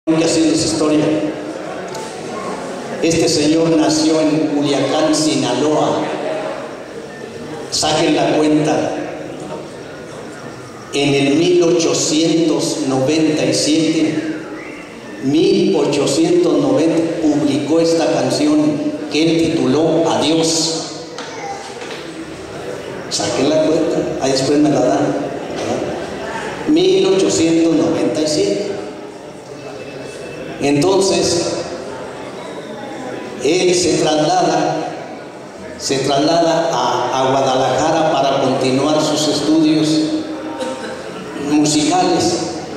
Que haciendo esa historia. Este señor nació en Culiacán, Sinaloa. Saquen la cuenta. En el 1890 publicó esta canción que él tituló Adiós. Saquen la cuenta, ahí después me la dan. 1897. Entonces, él se traslada a Guadalajara para continuar sus estudios musicales.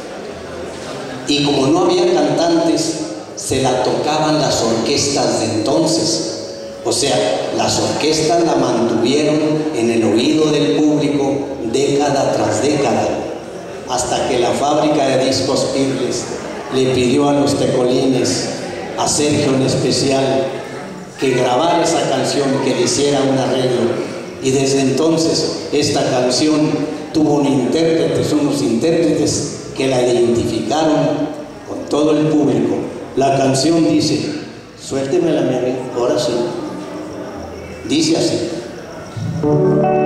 Y como no había cantantes, se la tocaban las orquestas de entonces. O sea, las orquestas la mantuvieron en el oído del público década tras década, hasta que la fábrica de discos Pirles le pidió a los tecolines, a Sergio en especial, que grabara esa canción, que le hiciera un arreglo. Y desde entonces esta canción tuvo unos intérpretes que la identificaron con todo el público. La canción dice, suéltemela mi amigo, ahora sí, dice así.